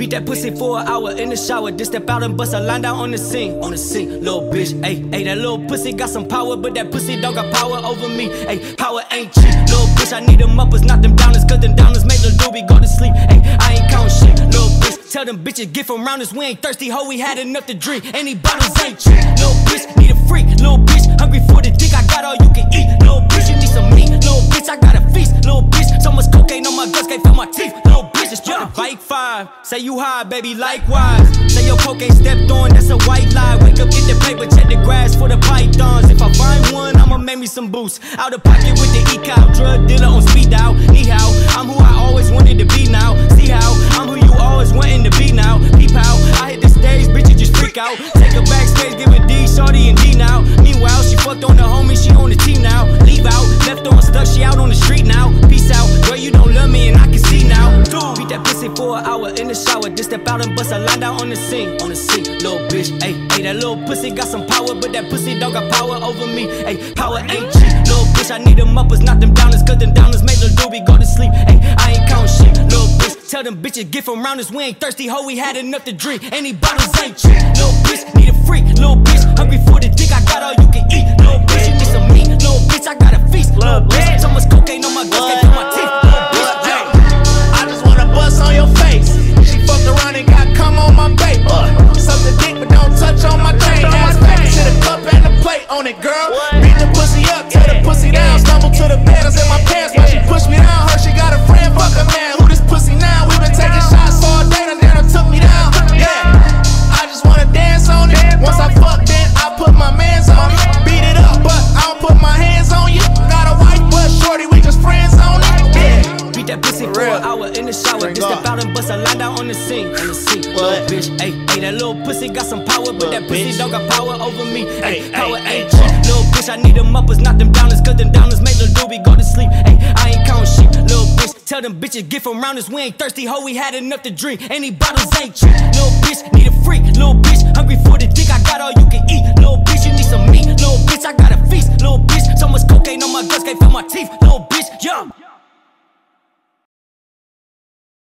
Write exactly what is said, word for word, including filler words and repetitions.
Beat that pussy for an hour in the shower. Then step out and bust a line down on the scene. On the scene, little bitch. Ayy, ayy, that little pussy got some power, but that pussy don't got power over me. Ayy, power ain't cheap. Little bitch, I need them uppers, not them downers, cause them downers make the doobie go to sleep. Ayy, I ain't count shit. Little bitch, tell them bitches get from round us. We ain't thirsty, ho, we had enough to drink. Any bottles ain't cheap. Little bitch, need a freak. Little bitch, hungry for the dick, I got all you can eat. Little bitch, you need some meat. Little bitch, I got a feast. Little bitch, so much cocaine on my guts, can't feel my teeth. Little bitch, just jump. Bike five, say you high, baby, likewise. Say your coke ain't stepped on, that's a white lie. Wake up, get the paper, check the grass for the pythons. If I find one, I'ma make me some boosts. Out of pocket with the e-cow, drug dealer on speed dial. Ni hao, I'm who I always wanted to be now. See how, I'm who you always wanting to be now. Peep how, I hit the stage, bitches just freak out. Take her backstage, give a D, shorty and D now. Meanwhile, she fucked on the homie, she on the team now. Leave out, left on stuck, she out on the street now. Peace out, girl, you don't love me and I can see now. Dude, beat that pussy for an hour in the shower. Then step out and bust a line down on the scene. On the scene, little bitch, ayy, ayy, that little pussy got some power, but that pussy don't got power over me. Ayy, power ain't cheap. Little bitch, I need them uppers, not them downers, cause them downers make the doobie go to sleep. Ayy, I ain't count shit. Little bitch, tell them bitches get from round us. We ain't thirsty, ho, we had enough to drink. Any bottles ain't cheap. Little bitch, need a freak. Little bitch, hungry for the dick, I got all you can eat. Little bitch, you need some meat. Little bitch, I got a feast. Little bitch, so much cocaine on my guts, can't feel my teeth. Little bitch, hey, I just wanna bust on your face. She fucked around and got cum on my baby. Suck the dick, but don't touch on my chain. Ass back to the cup and the plate on it, girl. Beat the pussy up, tear the pussy down. Stumble to the bed, I in my pants while she pushed me down. Heard she got a friend, fuck a man. Who this pussy now? We been taking shots all day, and then it took me down. Yeah, I just wanna dance on it. Once I fuck, then I put my mans on it. Beat it up, but I don't put my hands on you. Got a white butt shorty, we just friends on it. Yeah. Beat that pussy for an hour in the shower. Then step out and bust a line down on the scene. On the scene, little bitch, ayy, ayy, that little pussy got some power, but that pussy don't got power over me. Ayy, power ain't cheap. Little bitch, I need them uppers, not them downers, cause them downers make the doobie go to sleep. Ayy, I ain't count shit. Little bitch, tell them bitches get from round us. We ain't thirsty, ho, we had enough to drink. Any bottles ain't cheap. Little bitch, need a freak. Little bitch, hungry for the